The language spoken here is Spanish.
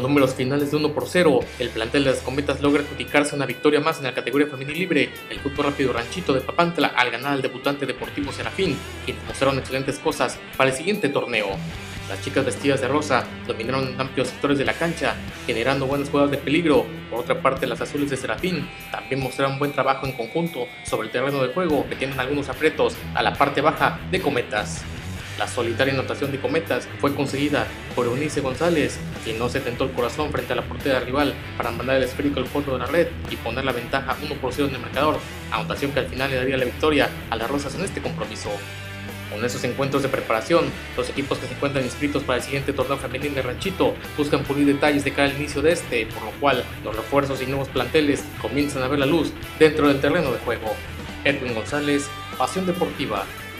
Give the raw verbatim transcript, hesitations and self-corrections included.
Con números finales de uno por cero, el plantel de las Cometas logra adjudicarse una victoria más en la categoría femenil libre. El fútbol rápido Ranchito de Papantla al ganar al debutante Deportivo Serafín, quienes mostraron excelentes cosas para el siguiente torneo. Las chicas vestidas de rosa dominaron amplios sectores de la cancha, generando buenas jugadas de peligro. Por otra parte, las azules de Serafín también mostraron buen trabajo en conjunto sobre el terreno de juego, que tienen algunos aprietos a la parte baja de Cometas. La solitaria anotación de Cometas fue conseguida por Eunice González, quien no se tentó el corazón frente a la portería rival para mandar el esférico al fondo de la red y poner la ventaja uno por cero en el marcador, anotación que al final le daría la victoria a las rosas en este compromiso. Con esos encuentros de preparación, los equipos que se encuentran inscritos para el siguiente torneo femenil de Ranchito buscan pulir detalles de cara al inicio de este, por lo cual los refuerzos y nuevos planteles comienzan a ver la luz dentro del terreno de juego. Edwin González, Pasión Deportiva.